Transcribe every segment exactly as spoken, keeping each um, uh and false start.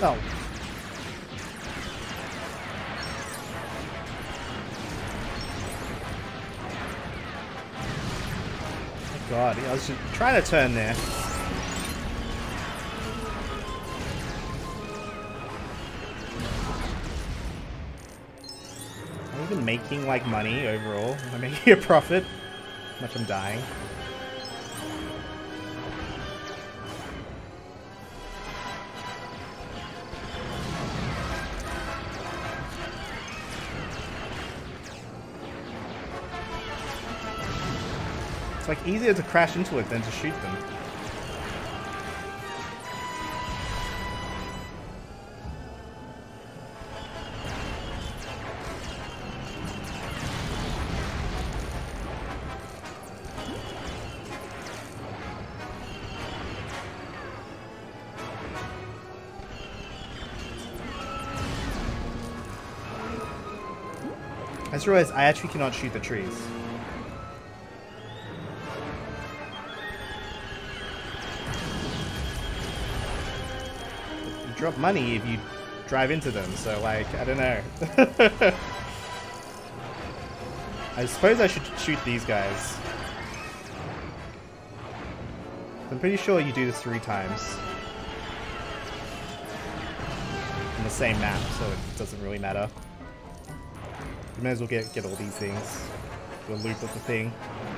Oh. Oh God, I was just trying to turn there. Am I even making like money overall? Am I making a profit? How much I'm dying? It's like easier to crash into it than to shoot them. I just realized I actually cannot shoot the trees. You drop money if you drive into them, so like, I don't know. I suppose I should shoot these guys. I'm pretty sure you do this three times. On the same map, so it doesn't really matter. You may as well get, get all these things. The loop of the thing.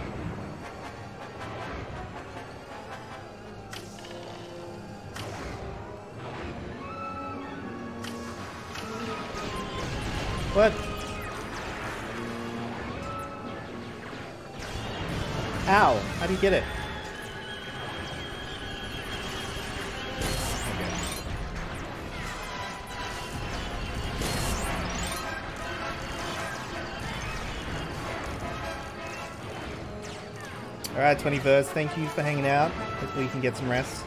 What? Ow! How do you get it? Alright, twenty verse, thank you for hanging out. Hopefully you can get some rest.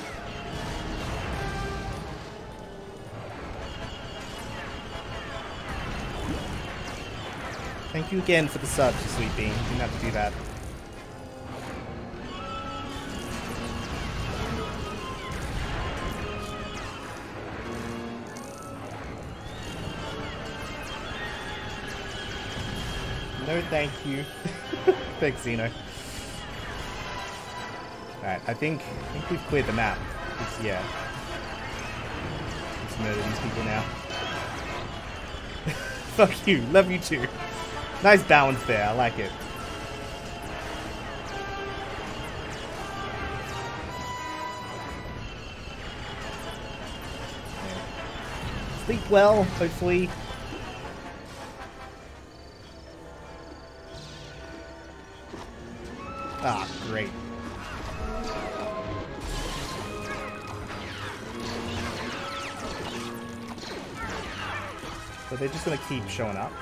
Thank you again for the sub, Sweet Bean. You didn't have to do that. No thank you. Thanks, Xeno. Alright, I think I think we've cleared the map. It's, yeah. Let's murder these people now. Fuck you, love you too. Nice balance there, I like it. Sleep well, hopefully. Ah, great. So they're just gonna keep showing up.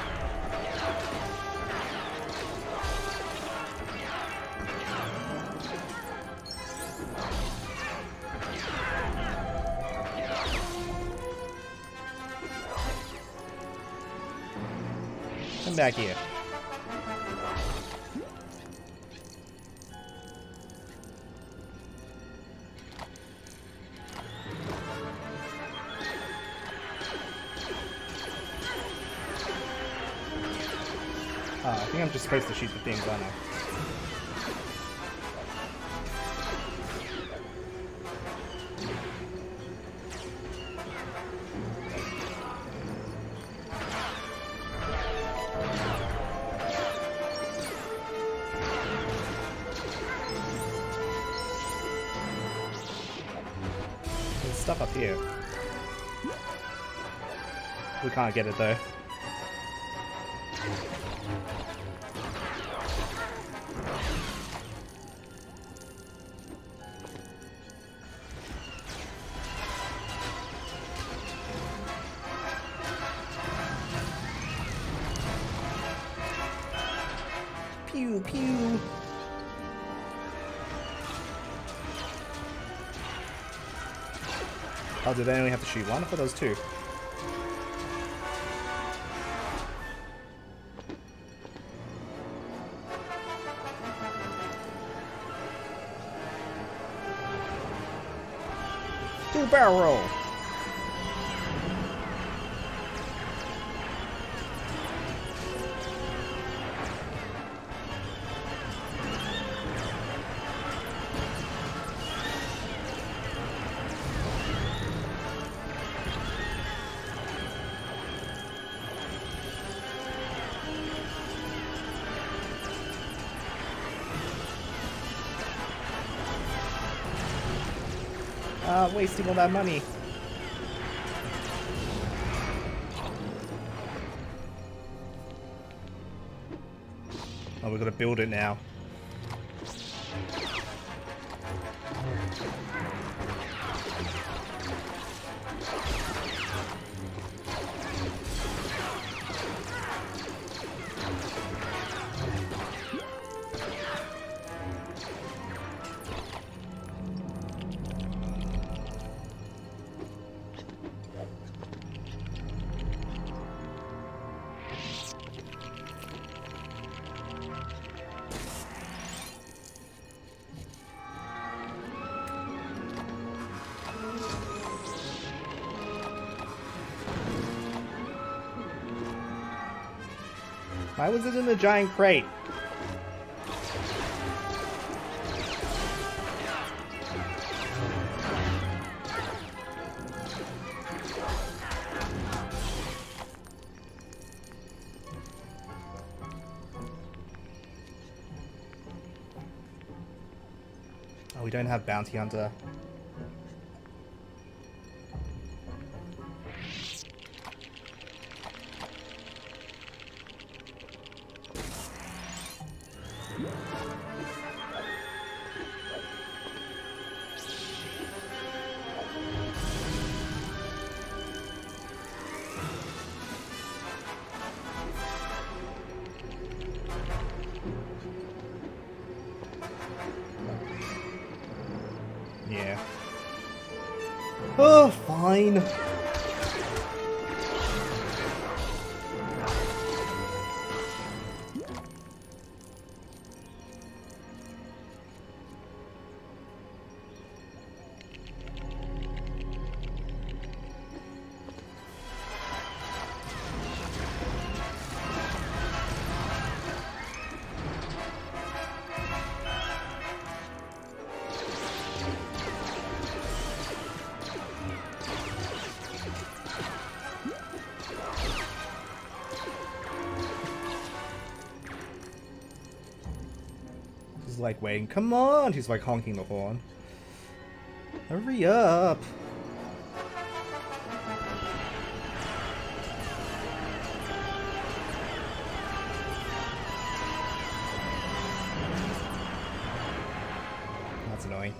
Come back here. Oh, I think I'm just supposed to shoot the things, aren't I? There's stuff up here. We can't get it though. Pew pew. Oh, did they only have to shoot one? I thought there was two. Do a barrel roll. Ah, wasting all that money. Oh, we've got to build it now. Why was it in a giant crate? Oh, we don't have Bounty Hunter. Yeah. Oh, fine. Like waiting, come on! He's like honking the horn. Hurry up! That's annoying.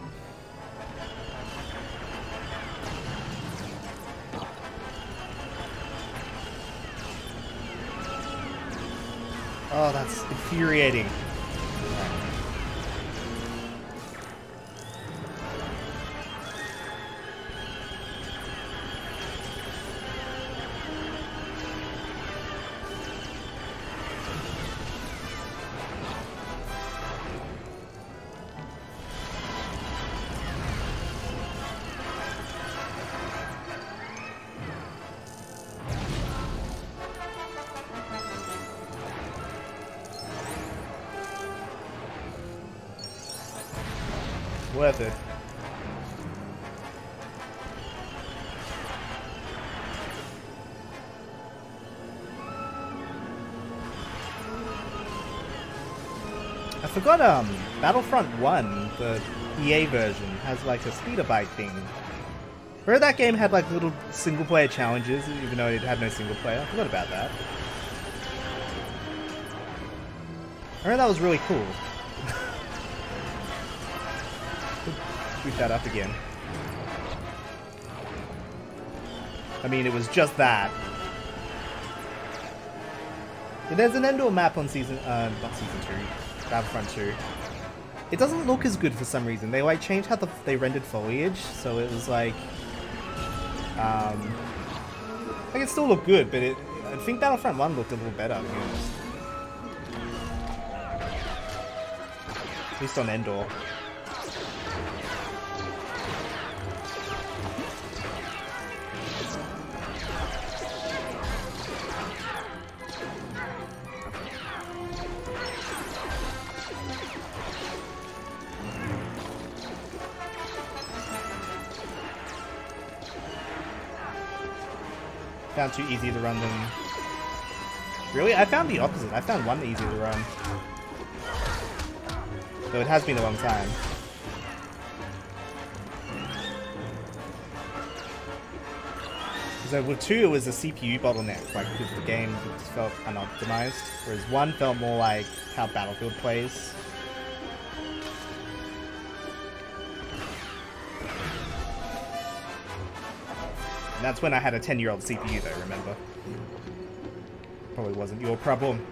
Oh, that's infuriating. Worth it. I forgot, um, Battlefront one, the E A version, has like a speeder bike thing. Where that game had like little single player challenges, even though it had no single player. I forgot about that. I remember that was really cool. Boot that up again. I mean, it was just that. Yeah, there's an Endor map on season, uh, not season two, Battlefront two. It doesn't look as good for some reason. They like changed how the, they rendered foliage, so it was like, um, like it still looked good, but it, I think Battlefront one looked a little better, to be honest. At least on Endor. Found two easier to run than... Really? I found the opposite. I found one easier to run. Though it has been a long time. So with two, it was a C P U bottleneck, like because the game just felt unoptimized, whereas one felt more like how Battlefield plays. And that's when I had a ten-year-old C P U, though. Remember? Probably wasn't your problem.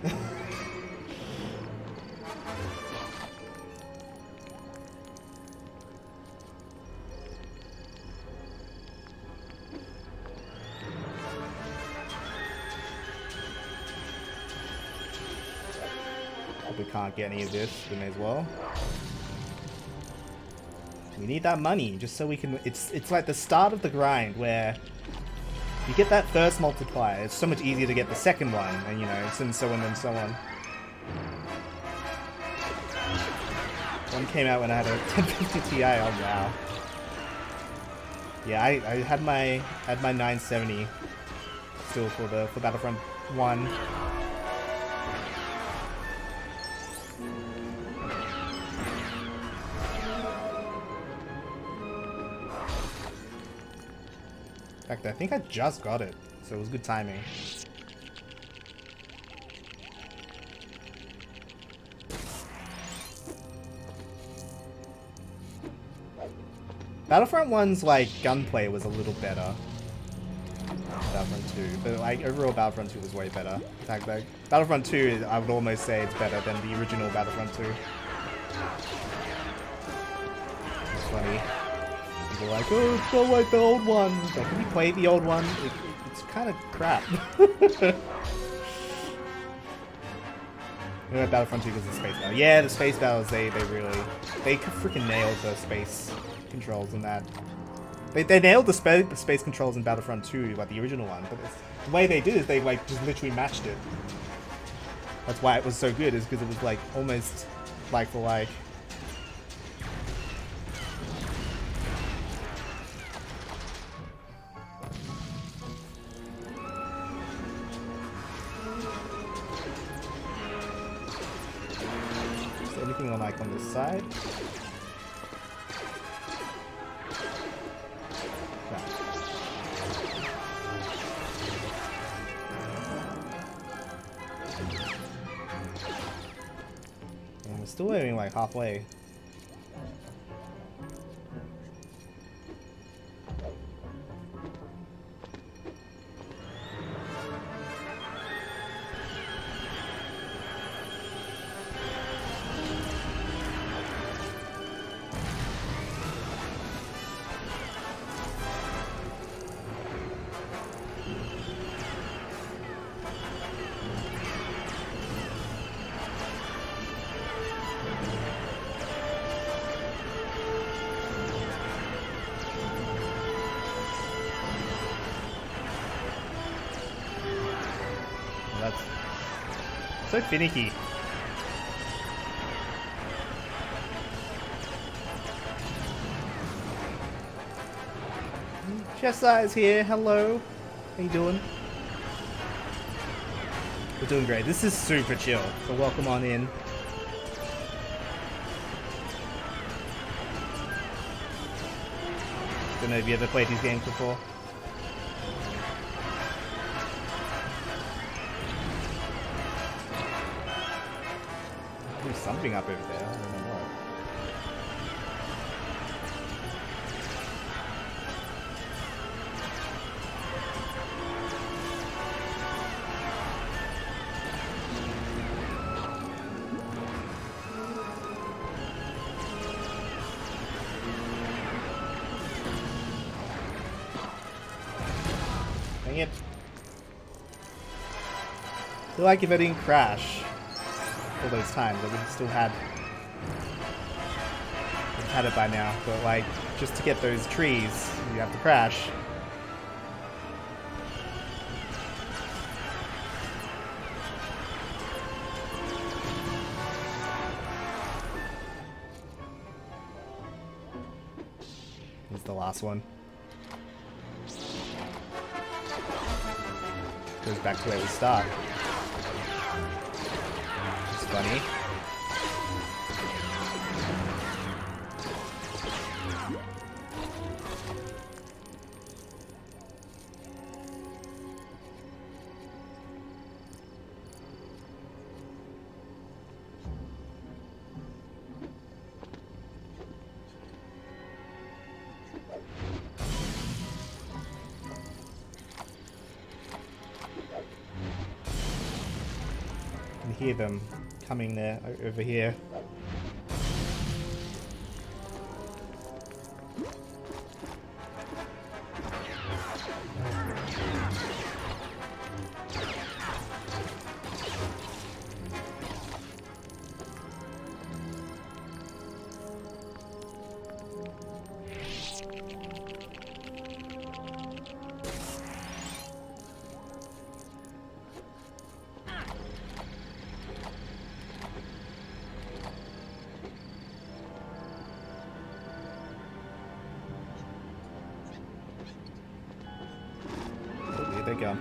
We can't get any of this, we may as well. We need that money just so we can. It's it's like the start of the grind where you get that first multiplier. It's so much easier to get the second one, and you know, and so on and so on. One came out when I had a ten fifty Ti. Oh wow. Yeah, I, I had my had my nine seventy still for the for Battlefront one. In fact, I think I just got it, so it was good timing. Battlefront one's like gunplay was a little better than Battlefront two, but like overall Battlefront two was way better. In fact, like Battlefront two, I would almost say it's better than the original Battlefront two. It's funny. People are like, oh, it's not like the old one. It's like, have you played the old one? It, it's kind of crap. You know, Battlefront two because of the space battle. Yeah, the space battles, they, they really, they freaking nailed the space controls in that. They, they nailed the spa space controls in Battlefront two, like the original one, but the way they did is they like just literally matched it. That's why it was so good, is because it was like almost like for like. Anything on like on this side? No. And we're still aiming like halfway. So finicky. Cheshire is here. Hello. How you doing? We're doing great. This is super chill. So welcome on in. Don't know if you ever played these games before. There's something up over there. I don't know what. Dang it. I feel like if I didn't crash all those times, I would have still had had it by now, but like just to get those trees you have to crash. This is the last one. Goes back to where we start. Funny. hear them coming there over here. They go.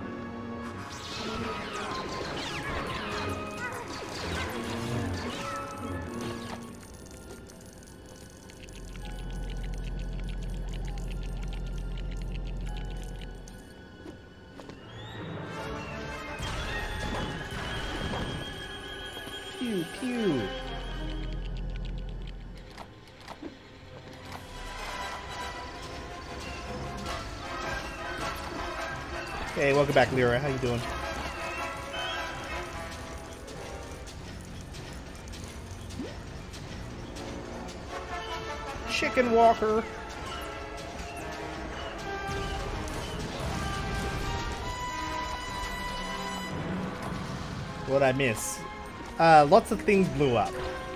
Pew pew. Hey, welcome back, Lyra. How you doing? Chicken Walker. What'd I miss? Uh, lots of things blew up.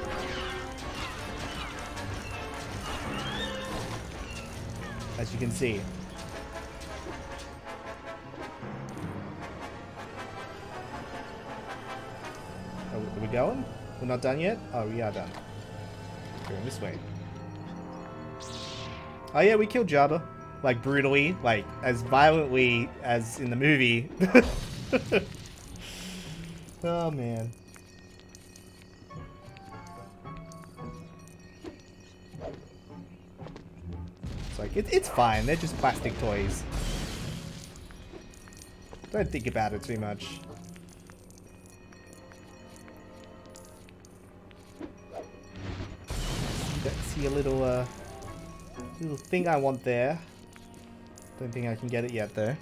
As you can see. Are we going? We're not done yet? Oh, we are done. Going this way. Oh yeah, we killed Jabba. Like, brutally. Like, as violently as in the movie. Oh, man. It's like, it, it's fine. They're just plastic toys. Don't think about it too much. See a little, uh, little thing I want there. Don't think I can get it yet, though.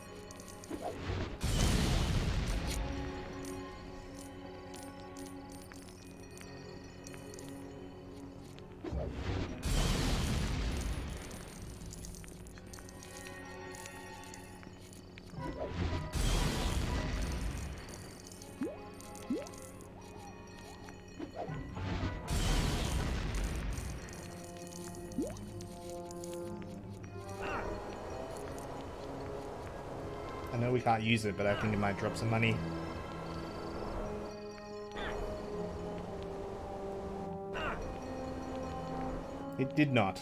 I know we can't use it, but I think it might drop some money. It did not.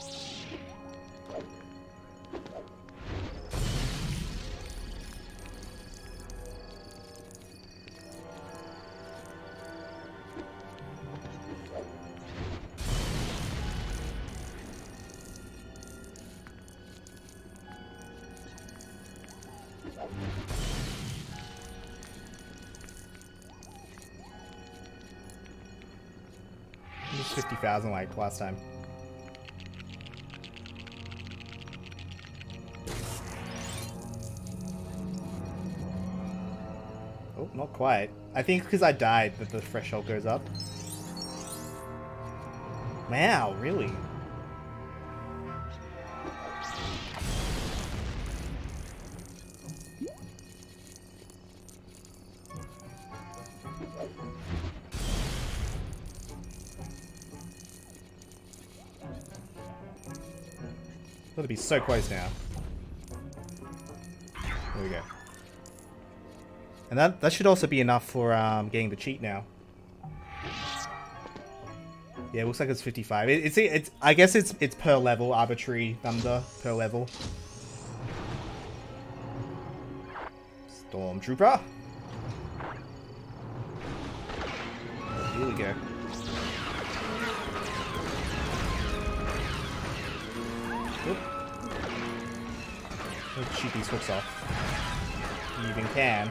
fifty thousand like last time. Oh, not quite. I think because I died that the threshold goes up. Wow, really? Gotta be so close now. There we go. And that that should also be enough for um, getting the cheat now. Yeah, it looks like it's fifty-five. It, it's it's I guess it's it's per level, arbitrary number per level. Stormtrooper. Here we go. Oop. Let's shoot these hooks off. You even can.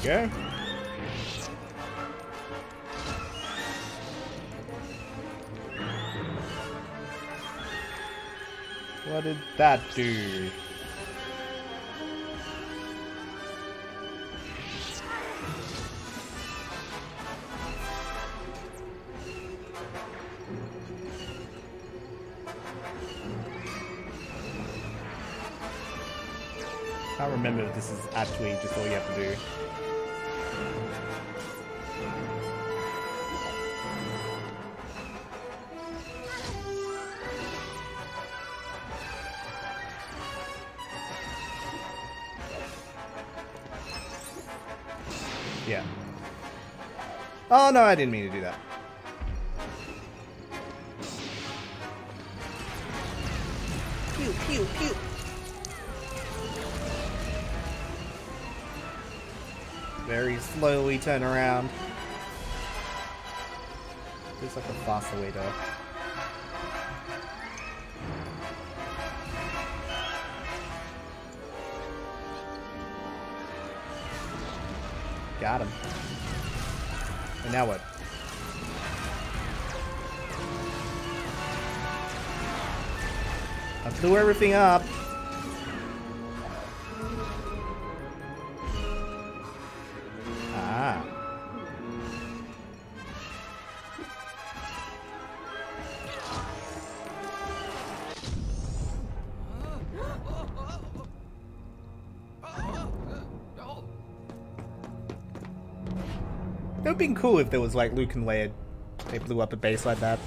go. What did that do? I can't remember if this is actually just all you have to do. Yeah. Oh no, I didn't mean to do that. Pew, pew, pew. Very slowly turn around. There's like a faster way to... Got him. And now what? I blew everything up. Ah. It would have been cool if there was like Luke and Leia, they blew up a base like that.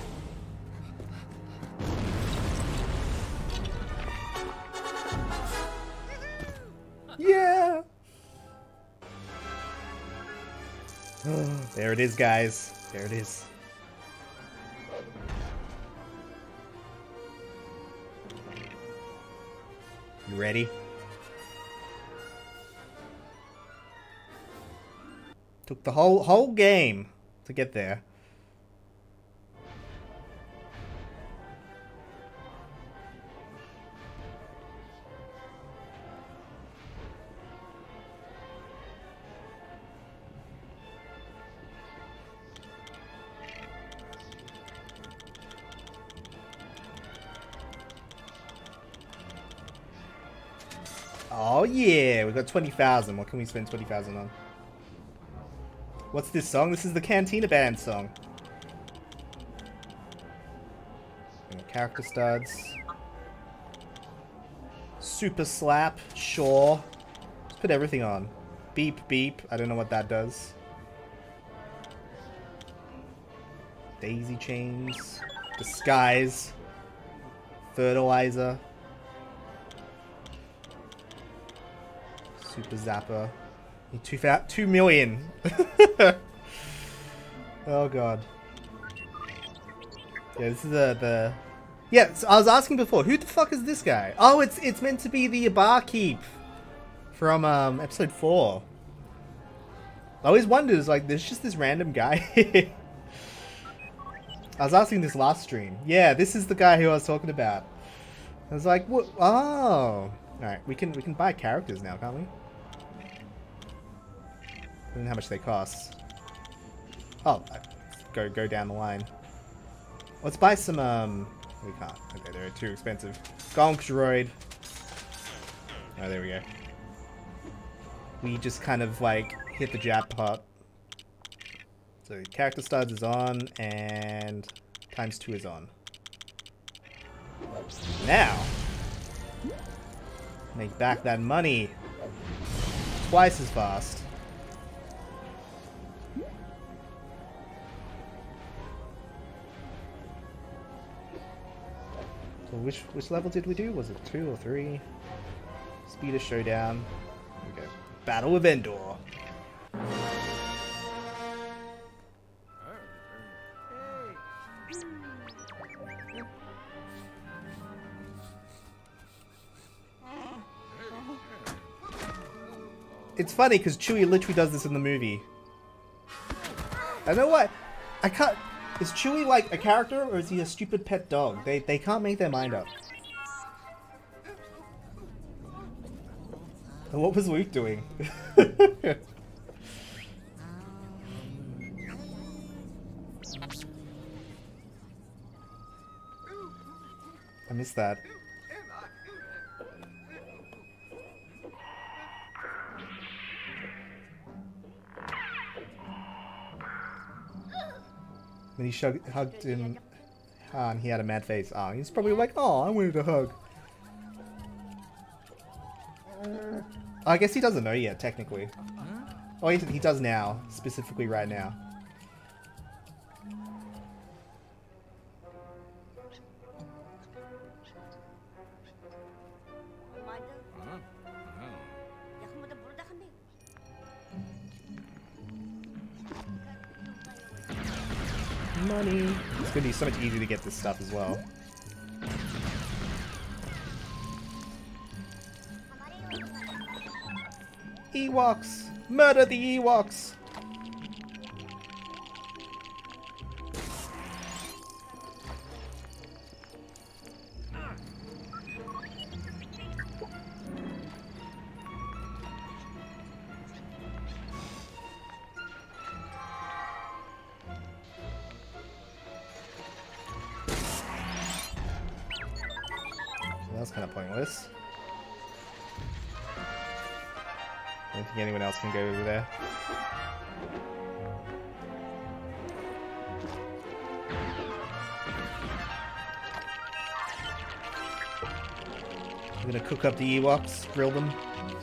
Yeah! There it is, guys. There it is. You ready? Took the whole whole game to get there. Oh yeah, we've got twenty thousand. What can we spend twenty thousand on? What's this song? This is the Cantina Band song. And character studs. Super slap, sure. Let's put everything on. Beep beep, I don't know what that does. Daisy chains. Disguise. Fertilizer. Super zapper. Two, two million. Oh god. Yeah, this is the the. Yeah, so I was asking before, who the fuck is this guy? Oh, it's it's meant to be the barkeep from um episode four. I always wondered, it's like there's just this random guy. I was asking this last stream. Yeah, this is the guy who I was talking about. I was like, what? Oh, all right. We can we can buy characters now, can't we? I don't know how much they cost. Oh, go go down the line. Let's buy some. Um, we can't. Okay, they're too expensive. Gonk droid. Oh, there we go. We just kind of like hit the jackpot. So character studs is on, and times two is on. Now, make back that money twice as fast. So which which level did we do? Was it two or three? Speed of Showdown. Okay. Battle of Endor. It's funny because Chewie literally does this in the movie. I know what I can't. Is Chewie like a character or is he a stupid pet dog? They they can't make their mind up. And what was Luke doing? missed that. When he shug hugged him, Han, he had a mad face. Oh, he's probably like, oh, I wanted a hug. I guess he doesn't know yet, technically. Oh, he, he does now, specifically right now. Money. It's gonna be so much easier to get this stuff as well. Ewoks! Murder the Ewoks! That's kind of pointless. I don't think anyone else can go over there. I'm gonna cook up the Ewoks, grill them.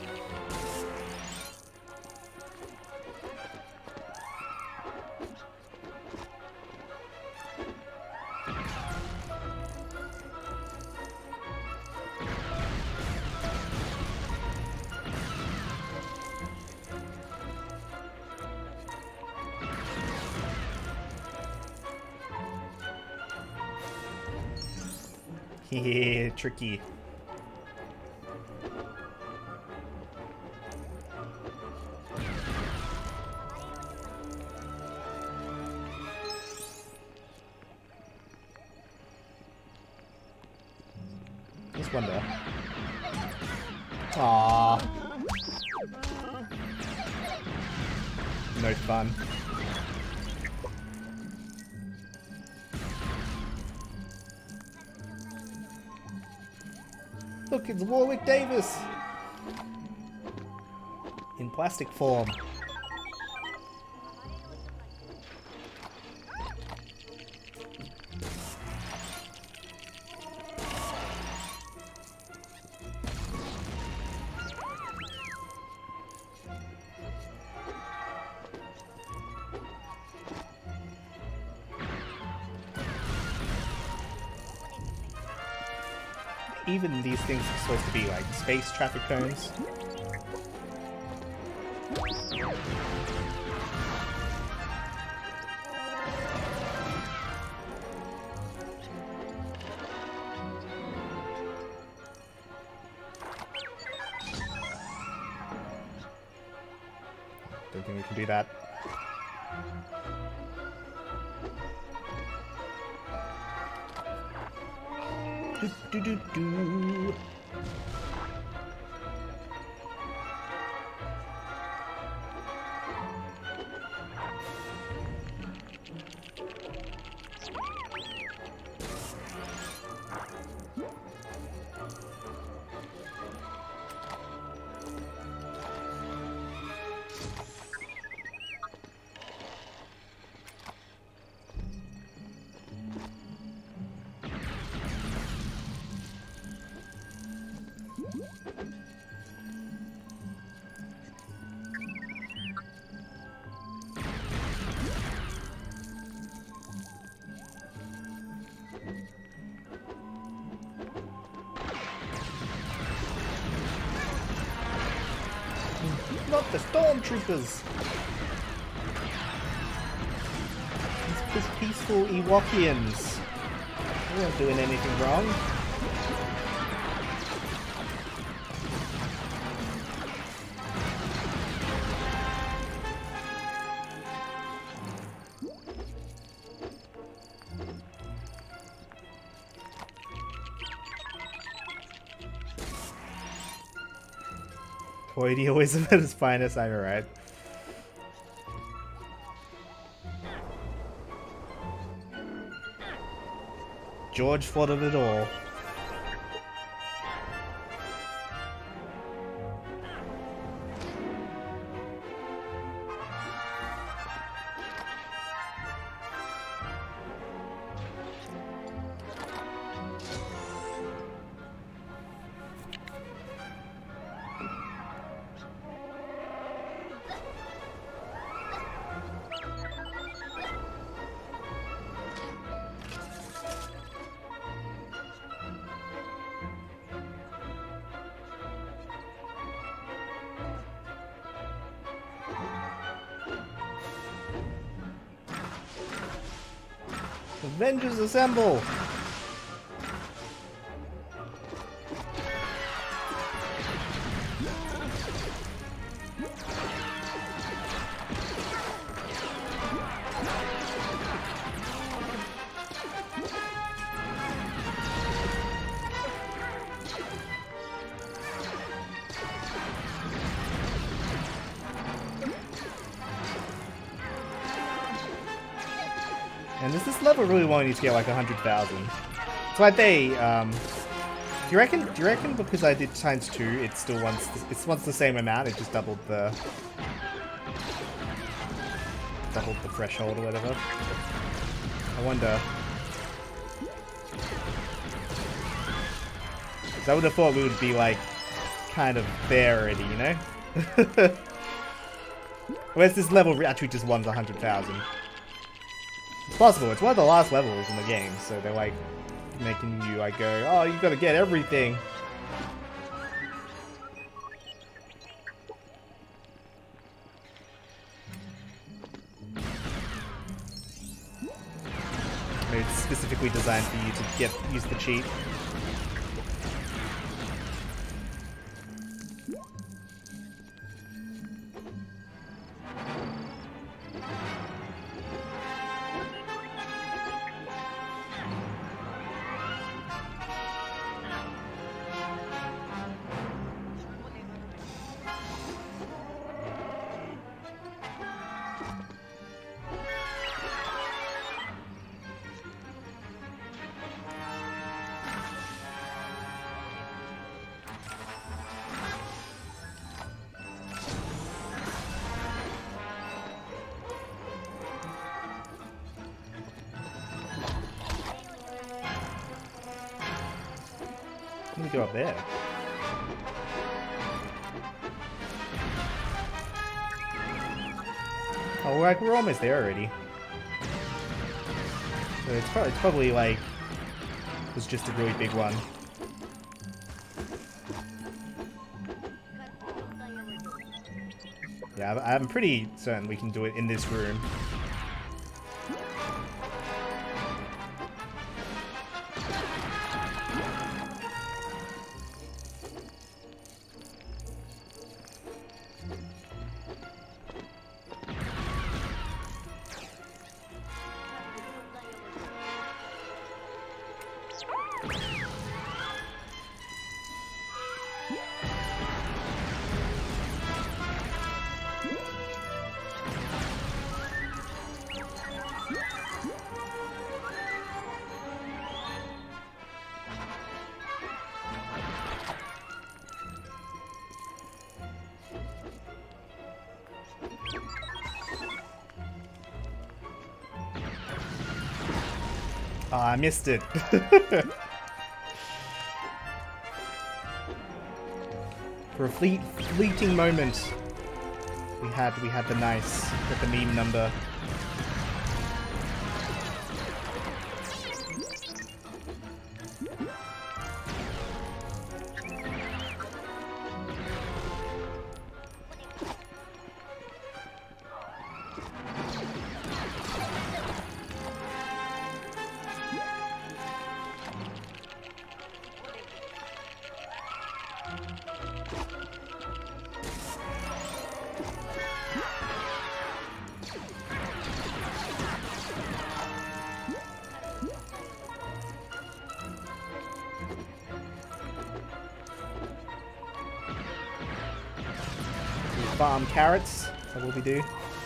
Yeah, tricky. Just wonder. Aww. No fun. Look, it's Warwick Davis! In plastic form. Even these things are supposed to be like space traffic cones. Don't think we can do that. Do, do, do, do. Not the stormtroopers! These peaceful Ewokians. They weren't doing anything wrong. Hoity always at his finest, I'm right. George thought of it all. Avengers assemble! And does this level really want me to get like a hundred thousand? So I they um do you reckon do you reckon because I did times two it still wants the, it wants the same amount, it just doubled the doubled the threshold or whatever? I wonder. So I would have thought we would be like kind of there already, you know? Whereas this level actually just wants a hundred thousand. It's possible. It's one of the last levels in the game, so they're like making you like go, oh, you gotta get everything. Maybe it's specifically designed for you to get use the cheat. Let me go up there. Oh, we're, like, we're almost there already. So it's, pro it's probably like it was just a really big one. Yeah, I'm pretty certain we can do it in this room. Oh, I missed it. For a fleet, fleeting moment, we had we had the nice, with the meme number. Farm carrots, that's what we do.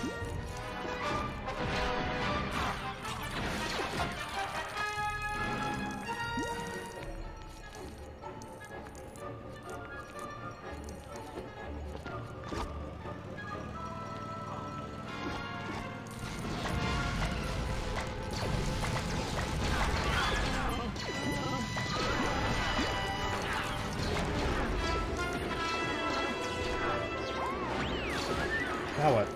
Now what?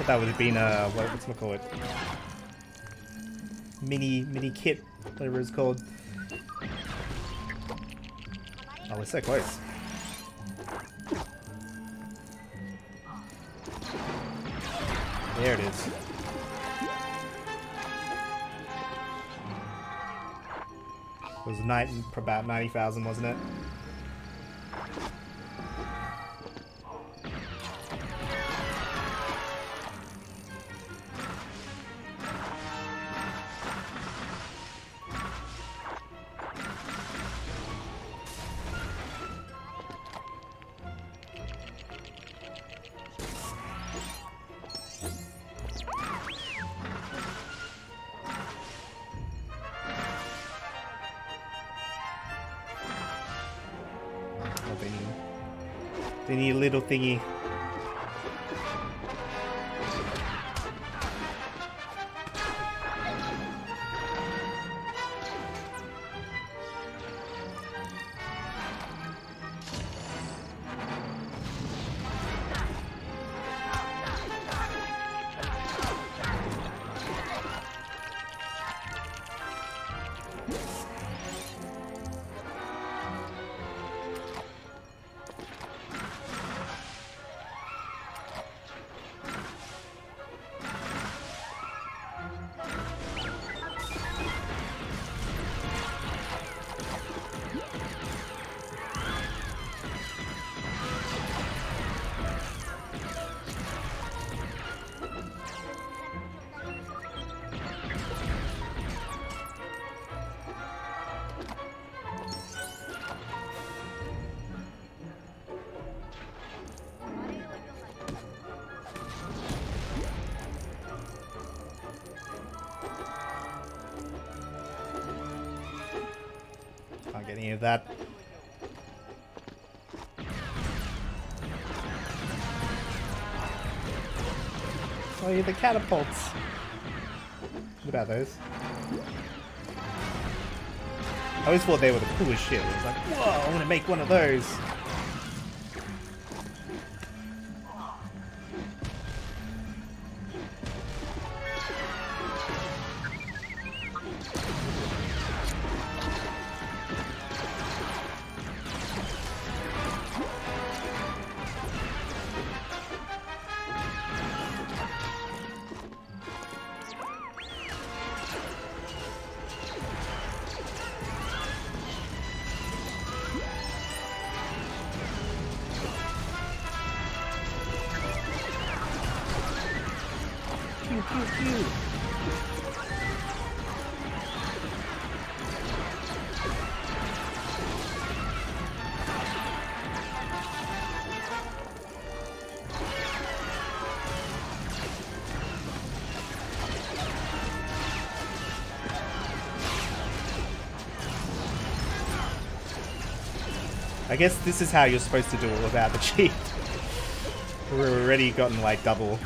But that would have been a what, what's it called? Mini mini kit, whatever it's called. Oh, we're so close. There it is. It was night about ninety thousand, wasn't it? Any little thingy. Can't get any of that. Oh yeah, the catapults. What about those? I always thought they were the coolest shit. It was like, whoa, I want to make one of those. Pew, pew, pew. I guess this is how you're supposed to do it without the cheat. We're already gotten like double.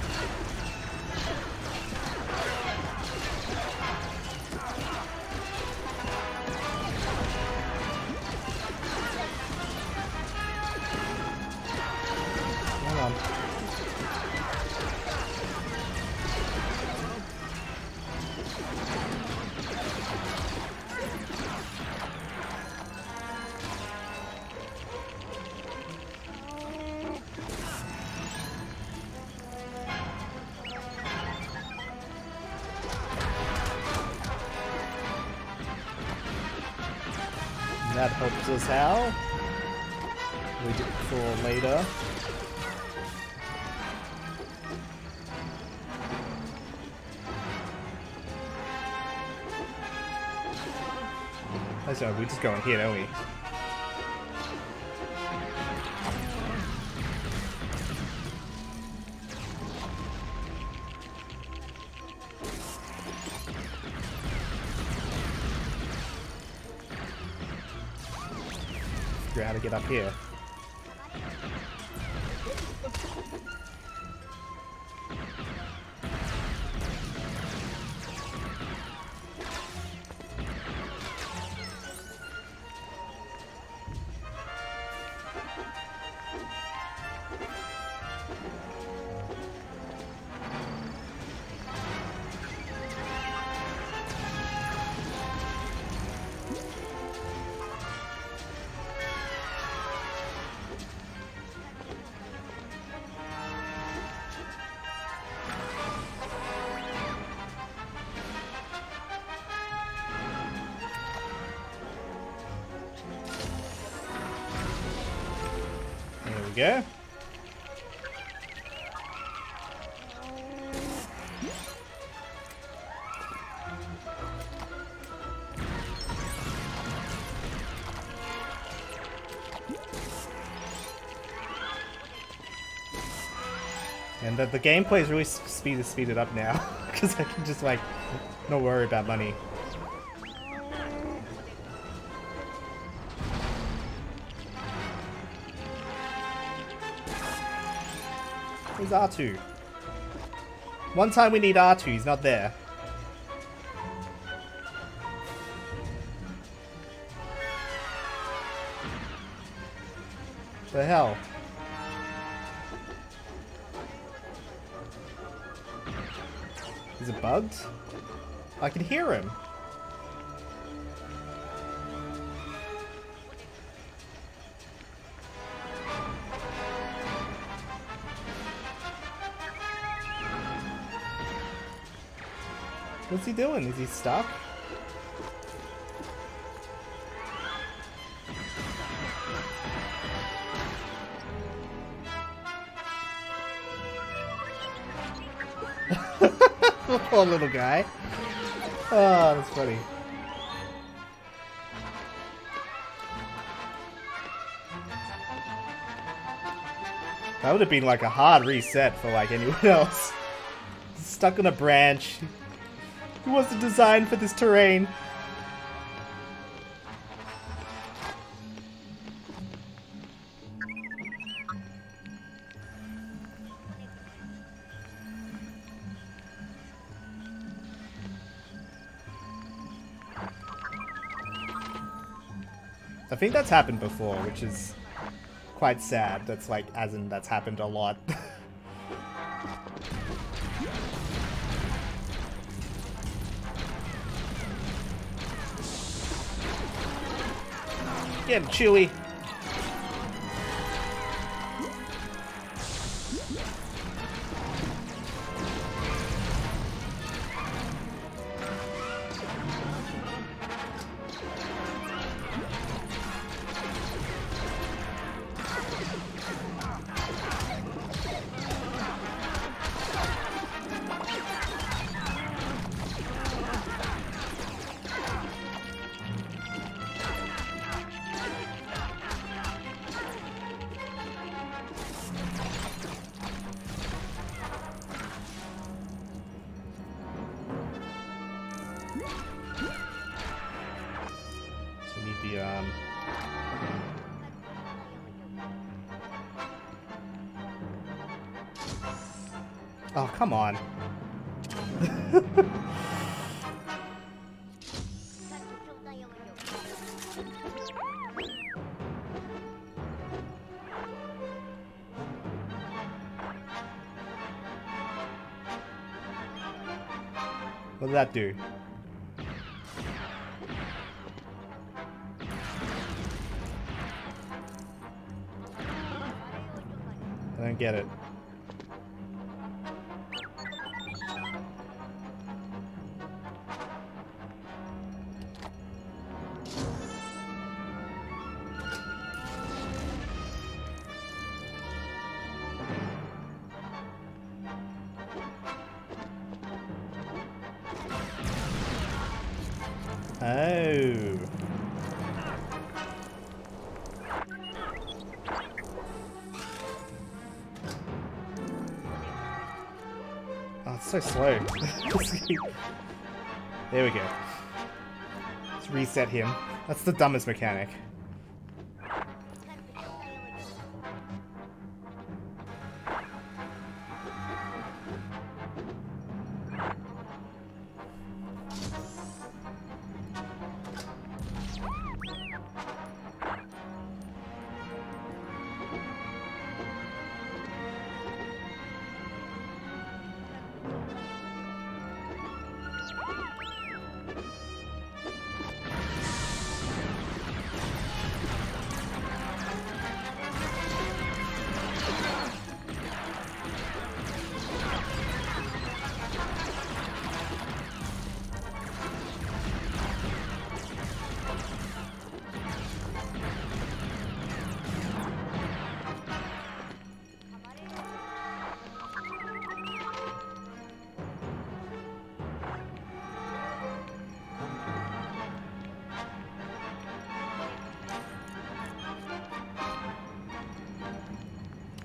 That helps us out. We get for later. That's right, we just go in here, don't we? How to get up here. go. And the, the gameplay is really speed speeded up now, because I can just like, not worry about money. Where's R two? One time we need R two, he's not there. The hell? Is it bugged? I can hear him. What's he doing? Is he stuck? Poor little guy. Oh, that's funny. That would have been like a hard reset for like anyone else. Stuck on a branch. Who wasn't designed for this terrain? I think that's happened before, which is quite sad. That's like, as in, that's happened a lot. Get him, Chewie. Oh, come on. What did that do? I don't get it. Oh. Oh, it's so slow. There we go. Let's reset him. That's the dumbest mechanic.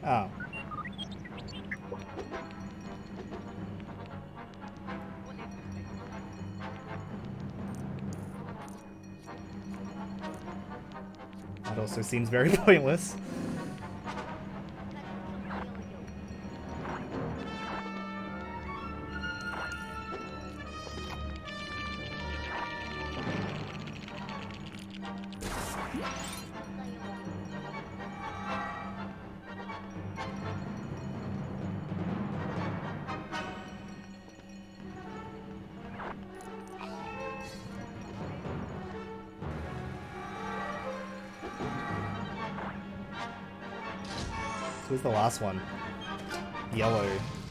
Oh. That also seems very pointless. Who's the last one? Yellow.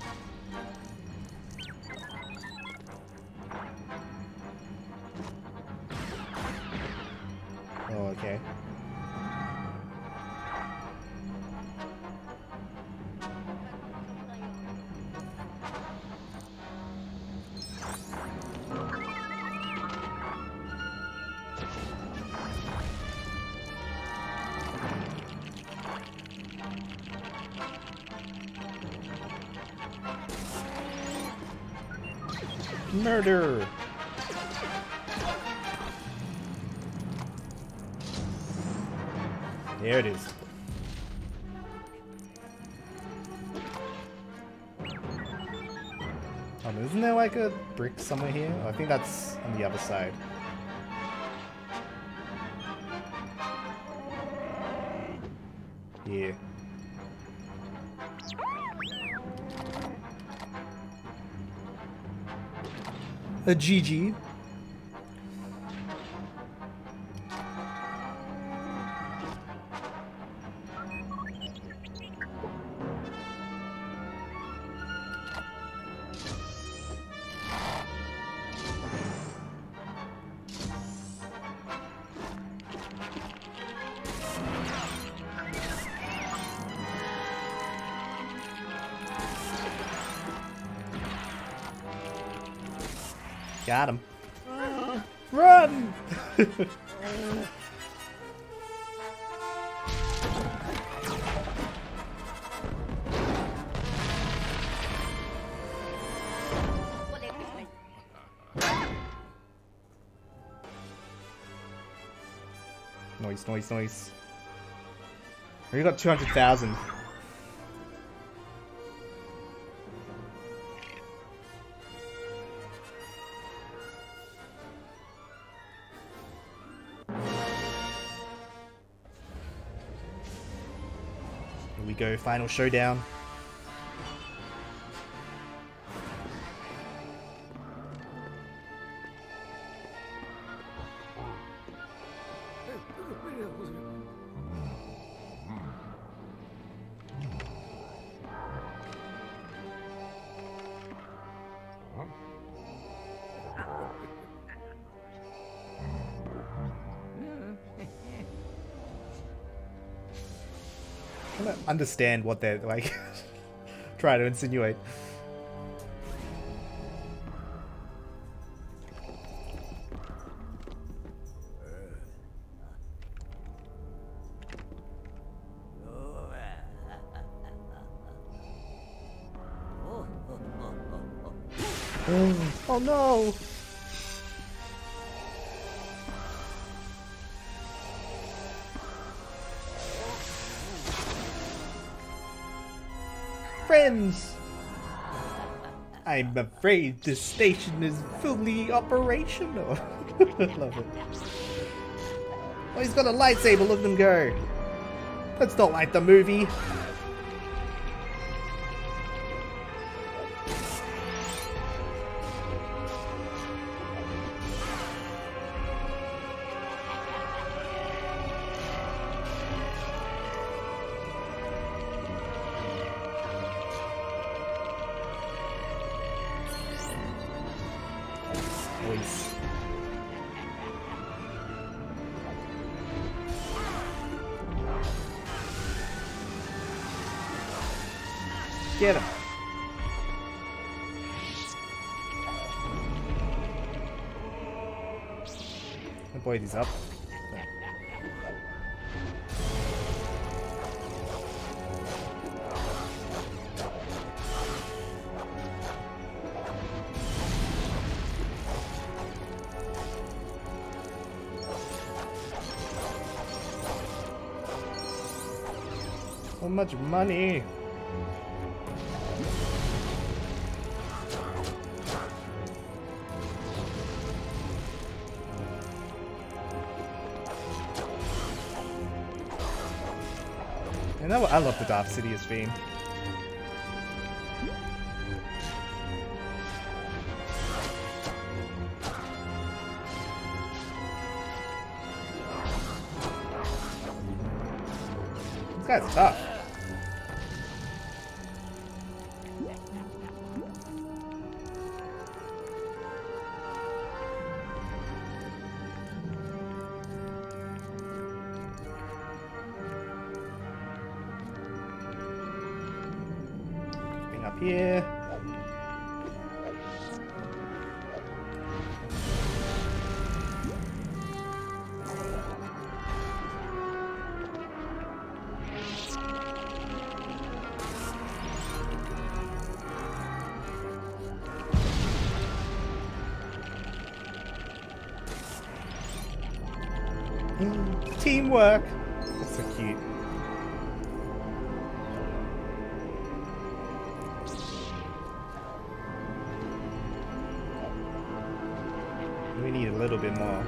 Oh, okay. Murder! There it is. Oh, isn't there like a brick somewhere here? Oh, I think that's on the other side. Yeah. A G G. Got him. Run! Noise, noise, noise. We got two hundred thousand. Here we go, final showdown. I don't understand what they're like trying to insinuate. Oh, oh no! Friends! I'm afraid this station is fully operational. Love it. Oh, he's got a lightsaber, look at him go. That's not like the movie. Voice. Get him. Oh boy, he's up. So much money. You know what? I love the Darth Sidious theme. This guy's tough. Up here. Teamwork. That's so cute. We need a little bit more.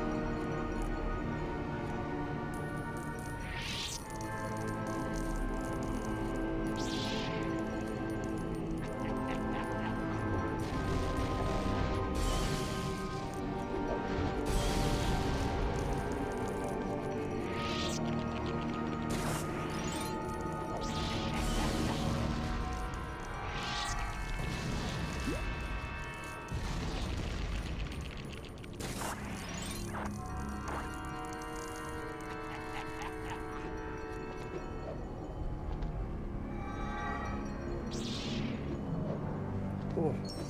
Oh.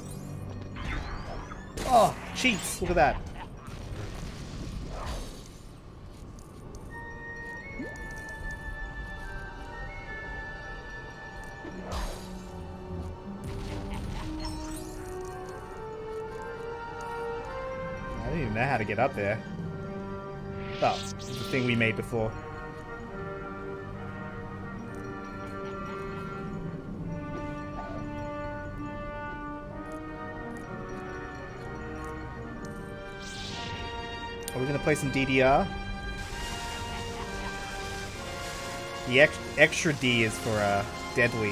Oh, cheats! Look at that. I don't even know how to get up there. Oh, the thing we made before. Are we gonna play some D D R? The ex extra D is for uh, deadly.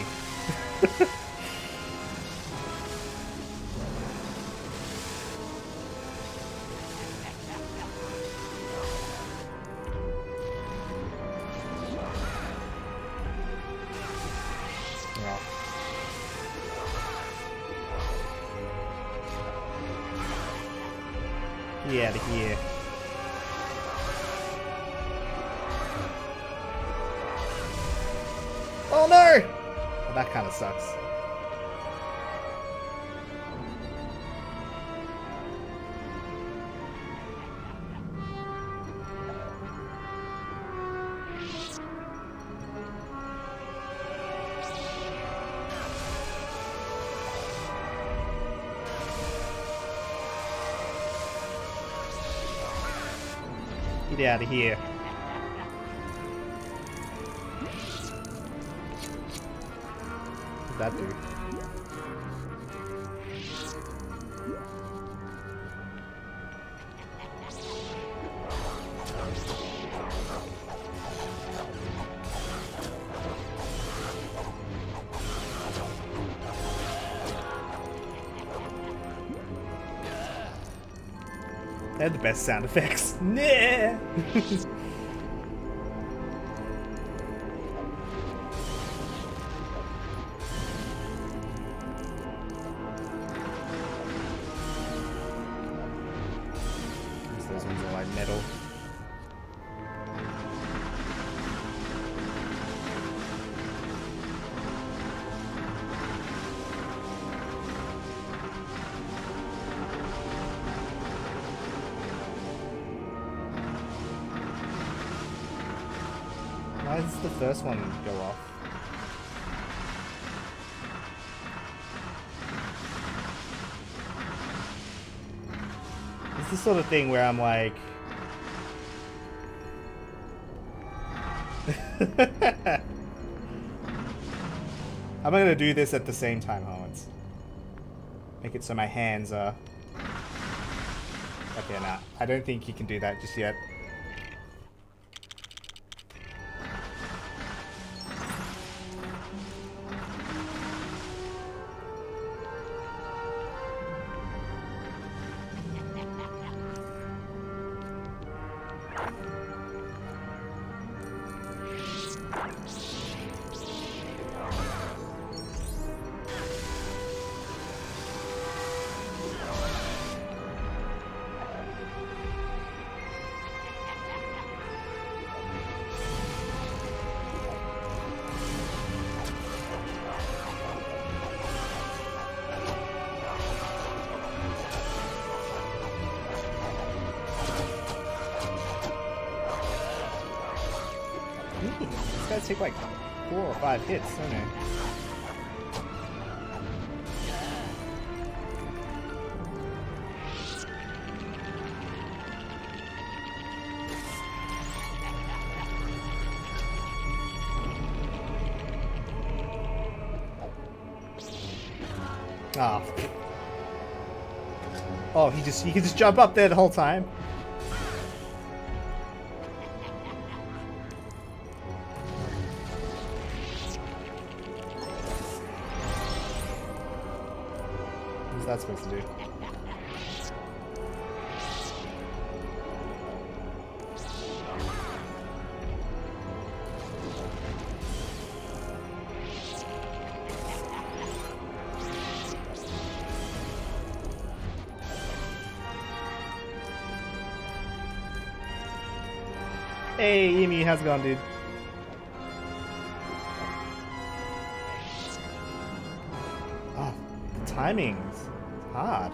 Get out of here. Oh no! Well, that kind of sucks. Get out of here. What does that do? They're the best sound effects. Nah. Those ones are like metal. Why does the first one go off? It's the sort of thing where I'm like... I'm gonna do this at the same time, Hans. Make it so my hands are... Okay, nah. I don't think you can do that just yet. These guys take like four or five hits, don't they? Ah. Oh, he just he can just jump up there the whole time. What's that supposed to do? Hey, Amy, how's it going, dude? Oh, the timings. It's hard.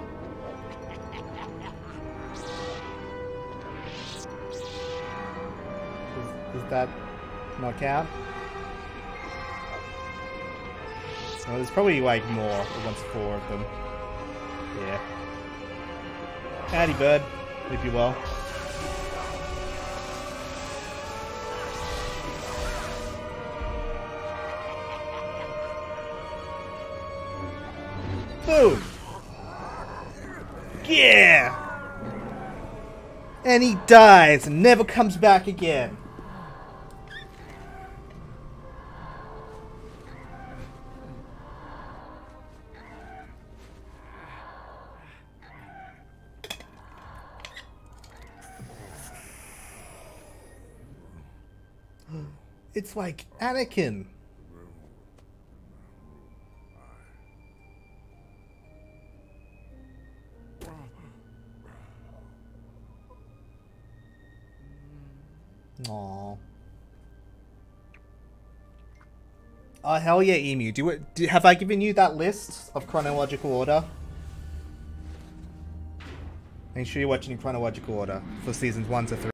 Does, does that not count? Oh, there's probably like more, once four of them. Yeah. Howdy, bud. Hope you well. Boom! Yeah! And he dies and never comes back again. It's like Anakin. Aww. Oh hell yeah, Emu! Do it. Do, have I given you that list of chronological order? Make sure you're watching in chronological order for seasons one to three.